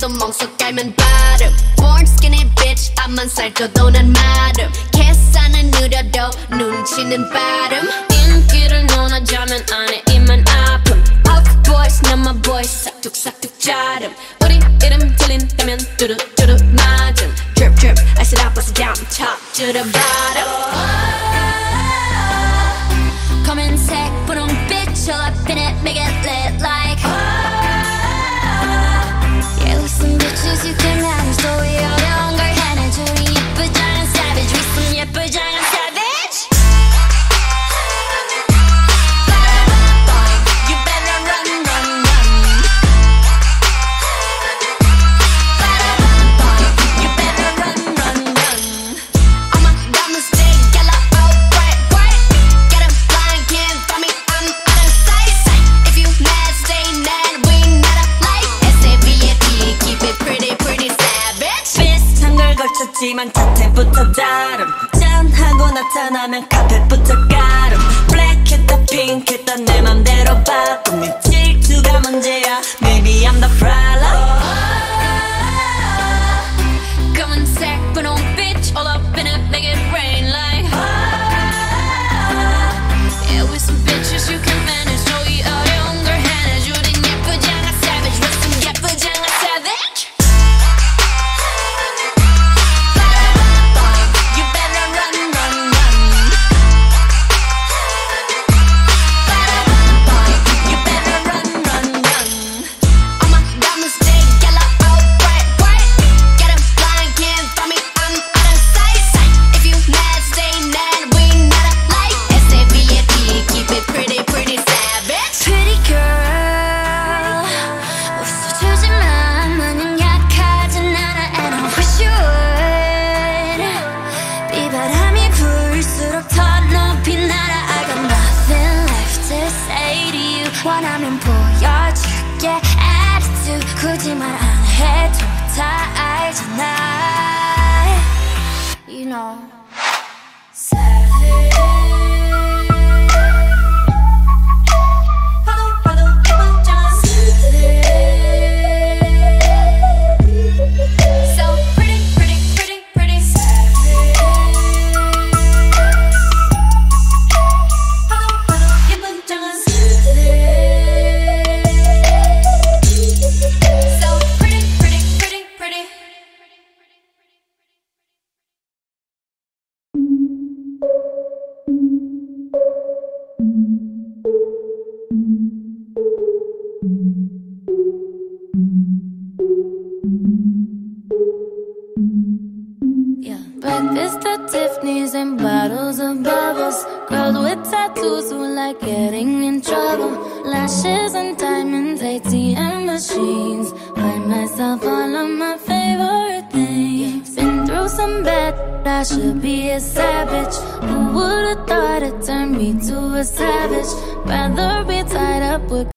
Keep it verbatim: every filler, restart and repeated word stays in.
또 멍석 깔면 바름. Born skinny bitch 앞만 살쪄도 난 마름. 계산은 느려도 눈치는 빠름. 인기를 논하자면 안에 입만 아픔. Off boys 나만 boys 싹둑싹둑 자름. 우리 이름 들린다면 뚜루뚜루 맞음. Drip drip I said I bust it down top to the bottom. 검은색 분홍빛 all up in it make it lit like yeah with some bitches you can manage 또 이 어려운 걸 해내줘 이 예쁘장한 savage with some 예쁘장한 savage. You better run run run. You better run run run. All my diamonds big yellow oh bright bright. Get 'em blind can't find me I'm out of sight. If you mad stay mad we not alike. S A V E T keep it pretty pretty savage. 비슷한 걸 걸쳤지만 자태부터 다름. 짠하고 나타나면 카펫부터 가름. 블랙했다 핑크했다 내 맘대로 바꿈. 네 질투가 문제야 Maybe I'm the problem. 검은색 분홍빛 all up in it make it rain like yeah with some bitches you can manage 또 이 어려운 걸 해내줘 네 예쁘장한 savage with some 예쁘장한 savage. You better run run run. You better run run run. All my diamonds big yellow oh bright bright. Get 'em blind can't find me I'm out of sight. If you mad stay mad we not alike. S A V E T keep it pretty pretty savage. Pretty girl 웃어주지만 마냥 약하진 않아 and I wish you would. 비바람이 불수록 더 높이 날아 I got nothing left to say to you. 원하면 보여줄게 attitude 굳이 말 안 해도 다 알잖아. You know savage. 파도 파도 예쁘장한 savage. So pretty pretty pretty pretty savage. 파도 파도 예쁘장한 savage. So pretty pretty pretty pretty. Yeah. Breakfast at Tiffany's and bottles of bubbles. Girls with tattoos who like getting in trouble. Lashes and diamonds, A T M machines. Buy myself all of my favorite things. Been through some bad, I should be a savage. Who would've thought it turned me to a savage? Rather be tied up with